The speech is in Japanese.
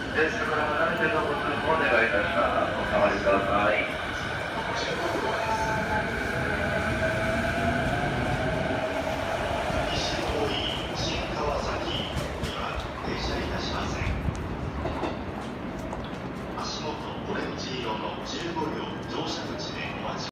列車から離れてのご通行をお願いいたします。お下がりください。 足元オレンジ色の15両乗車口